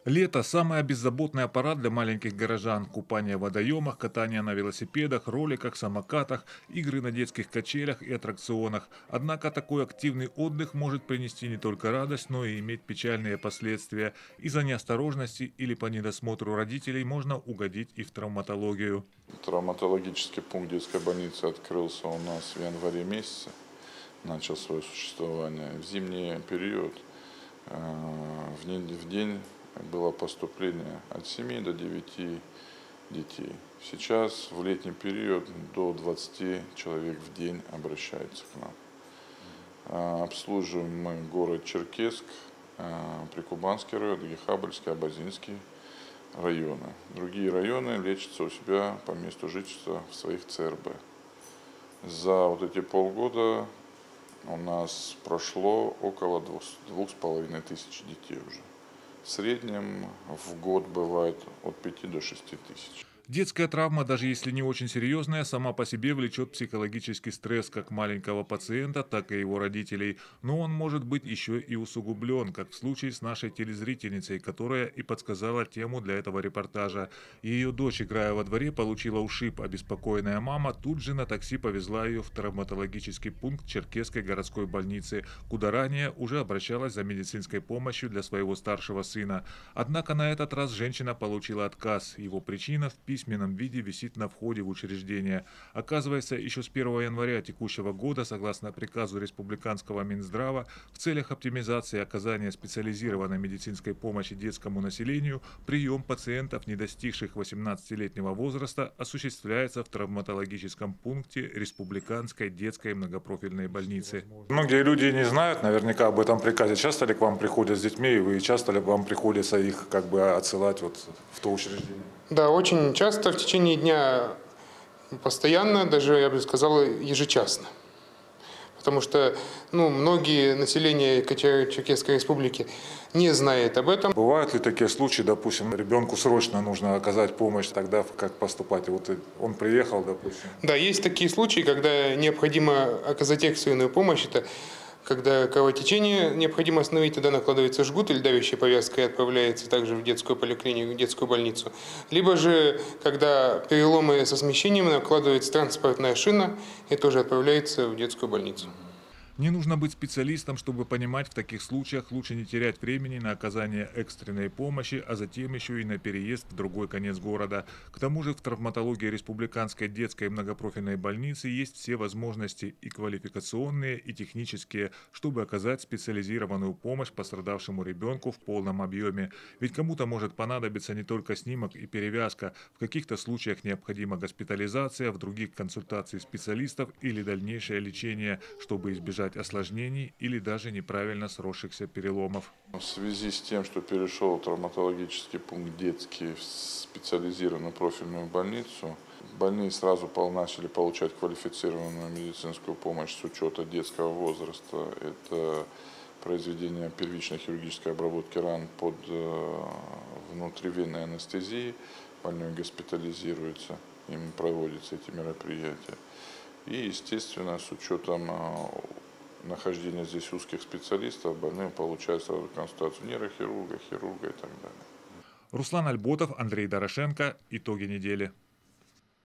Лето – самая беззаботная пора для маленьких горожан. Купание в водоемах, катание на велосипедах, роликах, самокатах, игры на детских качелях и аттракционах. Однако такой активный отдых может принести не только радость, но и иметь печальные последствия. Из-за неосторожности или по недосмотру родителей можно угодить и в травматологию. Травматологический пункт детской больницы открылся у нас в январе месяце, начал свое существование. В зимний период в день было поступление от 7 до 9 детей. Сейчас в летний период до 20 человек в день обращаются к нам. Обслуживаем мы город Черкесск, Прикубанский район, Гехабельский, Абазинский районы. Другие районы лечатся у себя по месту жительства в своих ЦРБ. За вот эти полгода у нас прошло около 2500 детей уже. В среднем в год бывает от 5 до 6 тысяч. Детская травма, даже если не очень серьезная, сама по себе влечет психологический стресс как маленького пациента, так и его родителей. Но он может быть еще и усугублен, как в случае с нашей телезрительницей, которая и подсказала тему для этого репортажа. Ее дочь, играя во дворе, получила ушиб. Обеспокоенная мама тут же на такси повезла ее в травматологический пункт Черкесской городской больницы, куда ранее уже обращалась за медицинской помощью для своего старшего сына. Однако на этот раз женщина получила отказ. Его причина в письменном виде висит на входе в учреждение. Оказывается, еще с 1 января текущего года, согласно приказу Республиканского Минздрава, в целях оптимизации оказания специализированной медицинской помощи детскому населению, прием пациентов, не достигших 18-летнего возраста, осуществляется в травматологическом пункте Республиканской детской многопрофильной больницы. Многие люди не знают наверняка об этом приказе. Часто ли к вам приходят с детьми, и вы часто ли вам приходится их отсылать в то учреждение? Да, очень часто, в течение дня, постоянно, даже, я бы сказал, ежечасно. Потому что многие население Черкесской республики не знает об этом. Бывают ли такие случаи, допустим, ребенку срочно нужно оказать помощь, тогда как поступать? Вот он приехал, допустим. Да, есть такие случаи, когда необходимо оказать экстренную помощь. Это когда кровотечение необходимо остановить, тогда накладывается жгут или давящая повязка и отправляется также в детскую поликлинику, в детскую больницу. Либо же, когда переломы со смещением, накладывается транспортная шина и тоже отправляется в детскую больницу. Не нужно быть специалистом, чтобы понимать, в таких случаях лучше не терять времени на оказание экстренной помощи, а затем еще и на переезд в другой конец города. К тому же в травматологии Республиканской детской многопрофильной больницы есть все возможности и квалификационные, и технические, чтобы оказать специализированную помощь пострадавшему ребенку в полном объеме. Ведь кому-то может понадобиться не только снимок и перевязка, в каких-то случаях необходима госпитализация, в других консультации специалистов или дальнейшее лечение, чтобы избежать осложнений или даже неправильно сросшихся переломов. В связи с тем, что перешел травматологический пункт детский в специализированную профильную больницу, больные сразу начали получать квалифицированную медицинскую помощь с учета детского возраста. Это произведение первичной хирургической обработки ран под внутривенной анестезией. Больной госпитализируется, им проводятся эти мероприятия. И, естественно, с учетом нахождения здесь узких специалистов, больные получают сразу консультацию нейрохирурга, хирурга и так далее. Руслан Альботов, Андрей Дорошенко. Итоги недели.